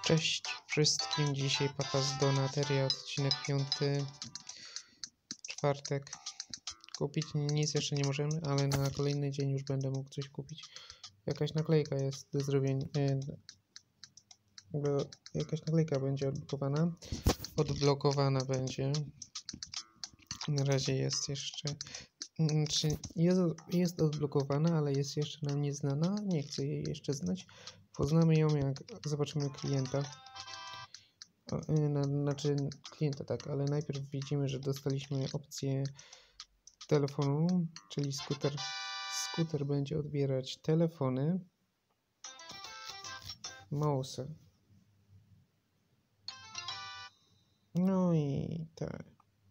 Cześć wszystkim, dzisiaj Papa z Donateria, odcinek 5, czwartek. Kupić nic jeszcze nie możemy, ale na kolejny dzień już będę mógł coś kupić. Jakaś naklejka jest do zrobienia, jakaś naklejka będzie odblokowana będzie. Na razie jest jeszcze, jest odblokowana, ale jest jeszcze nam nieznana, nie chcę jej jeszcze znać. Poznamy ją, jak zobaczymy klienta. Znaczy klienta, tak, ale najpierw widzimy, że dostaliśmy opcję telefonu, czyli skuter będzie odbierać telefony, mouse. No i tak,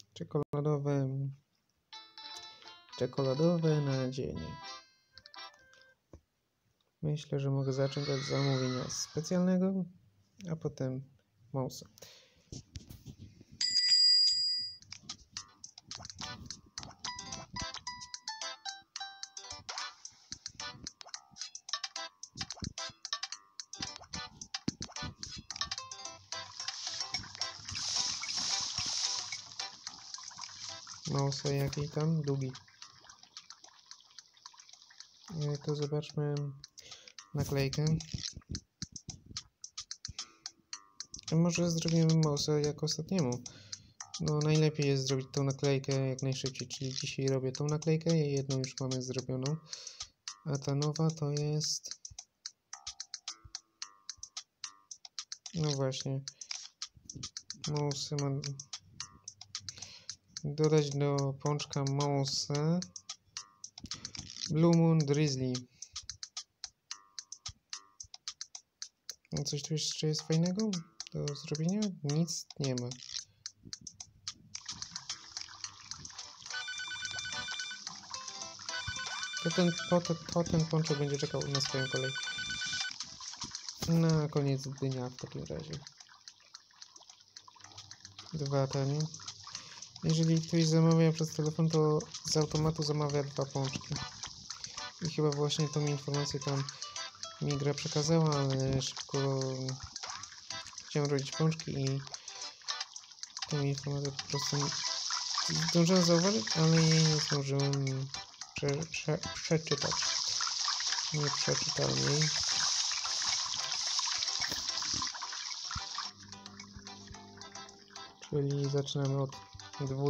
czekoladowe nadzienie. Myślę, że mogę zacząć od zamówienia specjalnego, a potem mouse. Mouse jaki tam? Długi. To zobaczmy naklejkę. Może zrobimy mouse jak ostatniemu. No najlepiej jest zrobić tą naklejkę jak najszybciej, czyli dzisiaj robię tą naklejkę, jedną już mamy zrobioną, a ta nowa to jest, no właśnie, mouse mam dodać do pączka mouse Blue Moon Drizzly. Coś tu jeszcze jest fajnego do zrobienia? Nic nie ma. To ten pączek będzie czekał na swoją kolej. Na koniec dnia w takim razie. 2 tanie. Jeżeli ktoś zamawia przez telefon, to z automatu zamawia 2 pączki. I chyba właśnie tą informację tam mi gra przekazała, ale szybko chciałem robić pączki i tą informację po prostu zdążyłem zauważyć, ale jej nie zdążyłem przeczytać. Nie przeczytałem jej. Czyli zaczynamy od 2.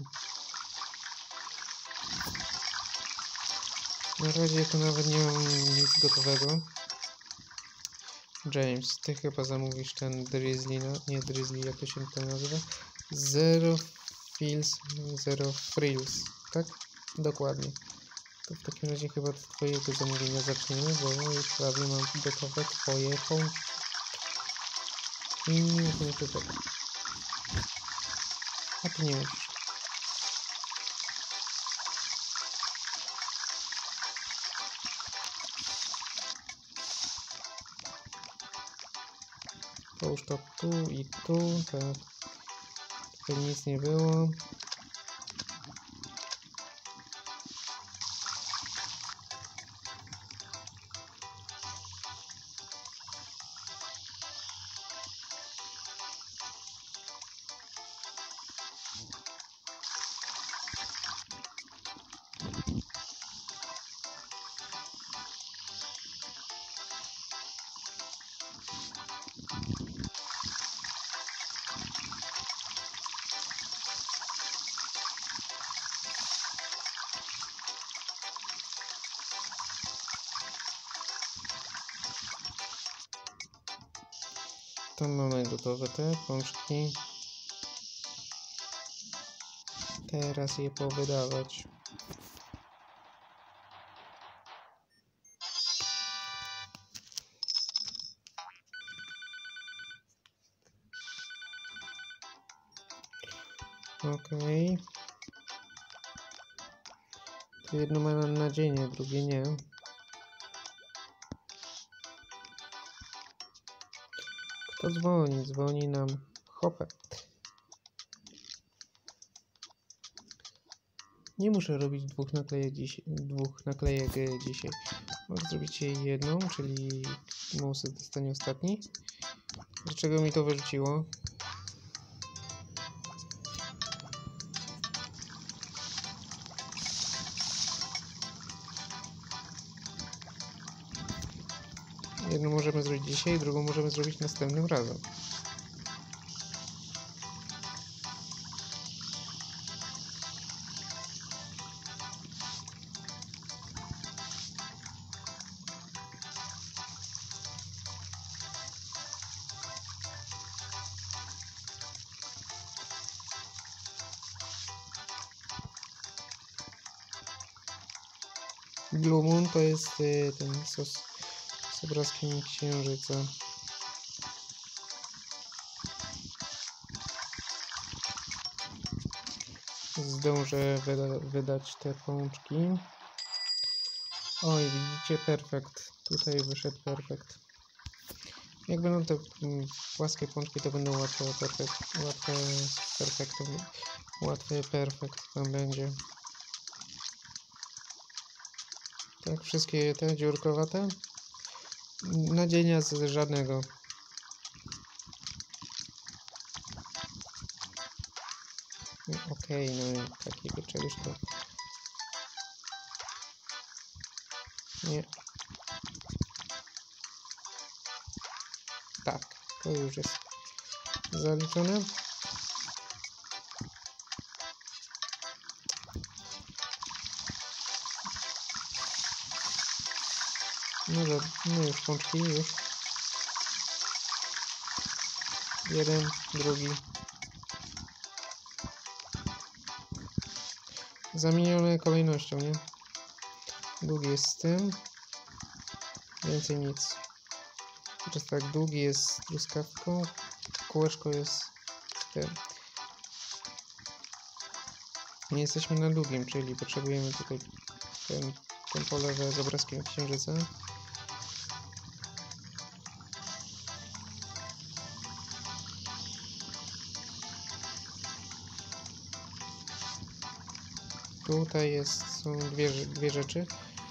Na razie to nawet nie mam nic gotowego. James, ty chyba zamówisz ten Drizzly, nie Drizzly, jak to się tam nazywa? Zero Frills, tak? Dokładnie. To w takim razie chyba od twojego zamówienia zaczniemy, bo już prawie mam gotowe twoje pączki. I nie muszę czekać. A ty nie musisz. Połóż to tu i tu, tak. Tutaj nic nie było. To mamy gotowe te pączki. Teraz je powydawać. Okej. To jedno ma nadzienie, drugie nie. Kto dzwoni? Dzwoni nam Hopper. Nie muszę robić dwóch naklejek dzisiaj. Mogę zrobić jedną, czyli mouse dostanie ostatni. Dlaczego mi to wyrzuciło? Jedną możemy zrobić dzisiaj, drugą możemy zrobić następnym razem. Blue Moon to jest ten sos z obrazkiem księżyca. Zdążę wydać te pączki. Oj, widzicie, perfekt. Tutaj wyszedł perfekt. Jak będą te płaskie pączki, to będą łatwe perfekt tam będzie. Tak, wszystkie te dziurkowate. Nadzienia z żadnego. Okej, no takiego czegoś to... Nie. Tak, to już jest zaliczone. No już pączki, już. Jeden, drugi. Zamienione kolejnością, nie? Długi jest z tym. Więcej nic. Teraz tak, długi jest z truskawką. Kółeczko jest z tym. Nie jesteśmy na długim, czyli potrzebujemy tutaj ten polewę z obrazkiem księżyca. Tutaj są dwie rzeczy.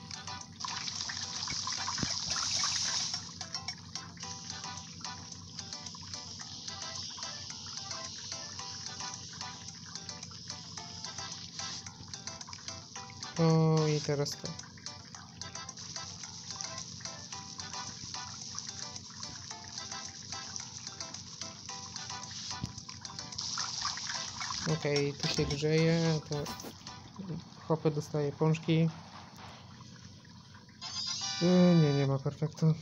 O, i teraz to. Okej, tu się grzeje, to Hopy dostaje pączki. Nie ma perfektu.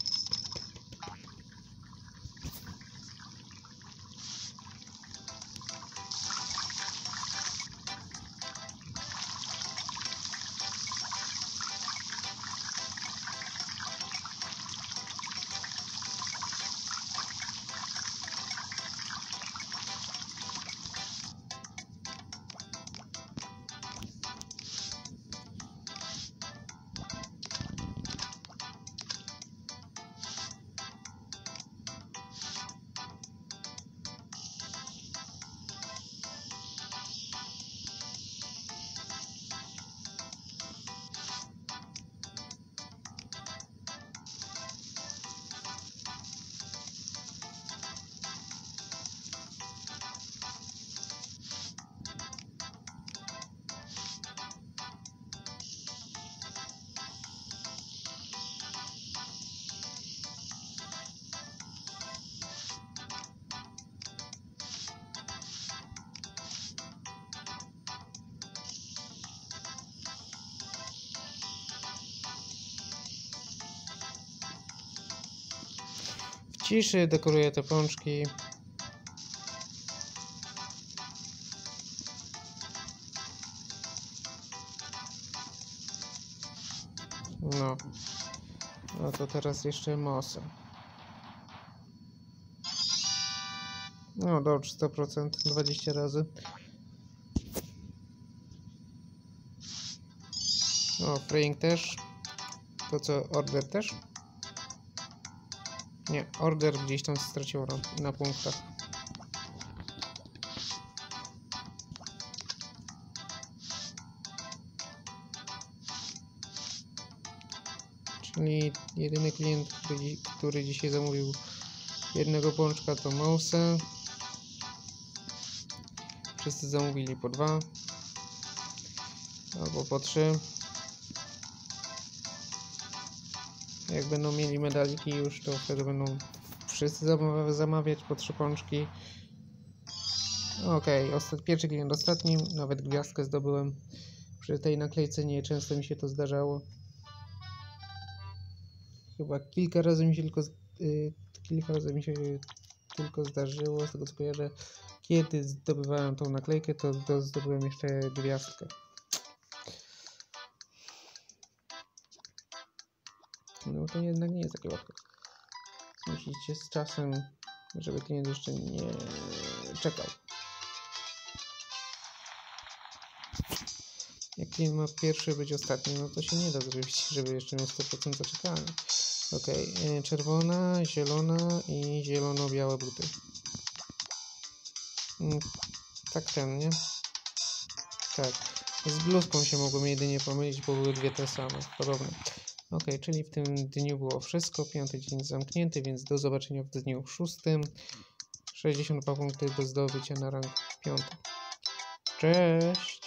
W ciszy dekoruję te pączki. No. No to teraz jeszcze mosa. No dobrze, 100%, 20 razy. O, fraying też. To co, order też? Nie, order gdzieś tam stracił na punktach. Czyli jedyny klient, który dzisiaj zamówił jednego pączka to mouse'e. Wszyscy zamówili po 2 albo po 3. Jak będą mieli medaliki już, to wtedy będą wszyscy zamawiać po 3 pączki. Okej, pierwszy klient ostatnim, nawet gwiazdkę zdobyłem. Przy tej naklejce nie często mi się to zdarzało. Chyba kilka razy mi się tylko zdarzyło, z tego co kojarzę. Kiedy zdobywałem tą naklejkę, to zdobyłem jeszcze gwiazdkę. No to jednak nie jest takie łatwe. Musicie z czasem, żeby klient jeszcze nie czekał. Jak klient ma pierwszy być ostatni, no to się nie da zrobić, żeby jeszcze miał 100% zaczekania. Okej, czerwona, zielona i zielono-białe buty. Tak ten, nie? Tak. Z bluzką się mogłem jedynie pomylić, bo były dwie te same, podobne. Okej, czyli w tym dniu było wszystko. 5. dzień zamknięty, więc do zobaczenia w dniu 6. 62 punkty do zdobycia na rang 5. Cześć!